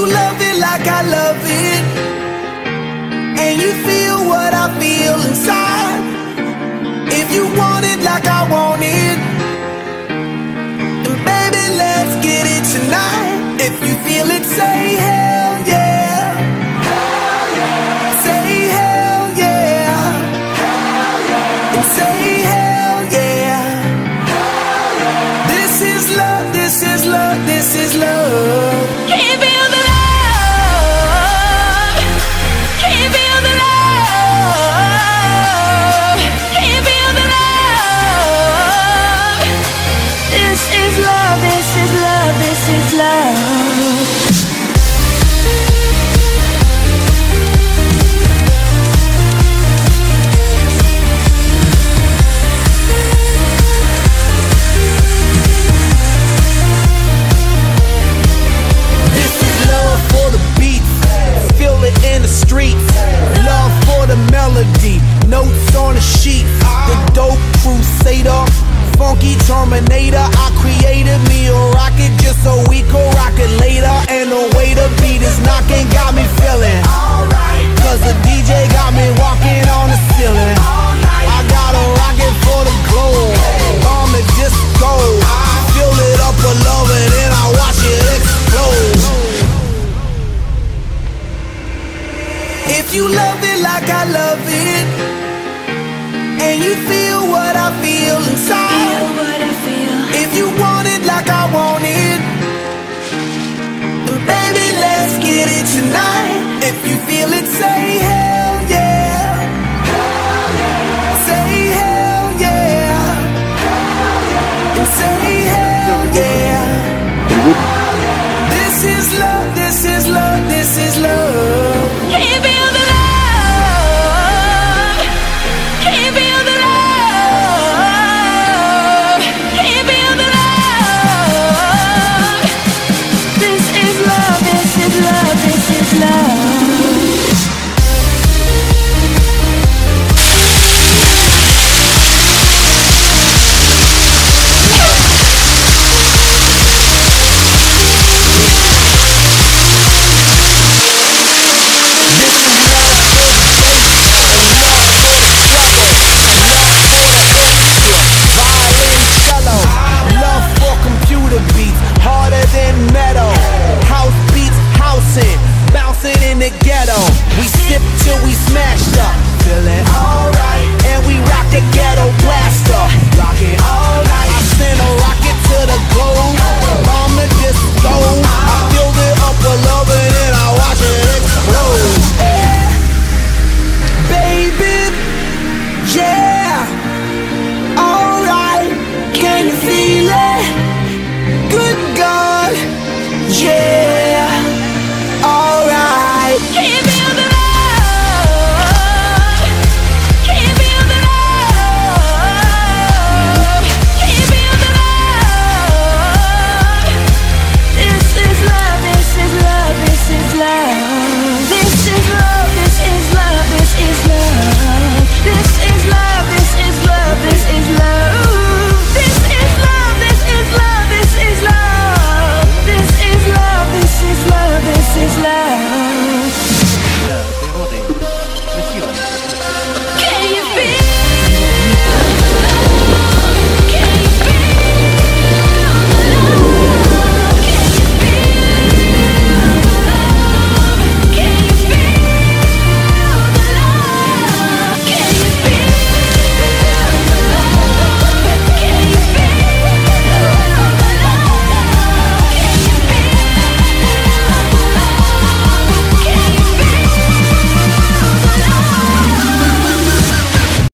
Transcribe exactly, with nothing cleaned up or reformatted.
love it like I love it, and you feel what I feel inside, if you want it like I want it, then baby let's get it tonight. If you feel it, say hell yeah. Hell yeah. Say hell yeah. Hell yeah. And say hell yeah. Hell yeah. This is love, this is love, this is love. Can you feel the love? Can you feel the love? Can you feel the love? This is love, this is love, this is love. In the streets, love for the melody, notes on the sheet. The dope crusader, funky terminator. I created me a rocket just so we could rock it later. And the way the beat is knocking got me feeling alright, cause the D J got me walking on the ceiling. I got a rocket for the globe, bomb the disco. Fill it up with love and then I watch it explode. If you love it like I love it, and you feel what I feel inside, Feel what I feel. if you want it like I want it, then baby let's get it tonight. If you feel it, say hell yeah. Hell yeah. Say hell yeah. Hell yeah. And say hell yeah. Hell yeah. This is love, this is love, this is love. Can you feel the love? Can you feel the love? Can you feel the love? This is love, this is love, this is love.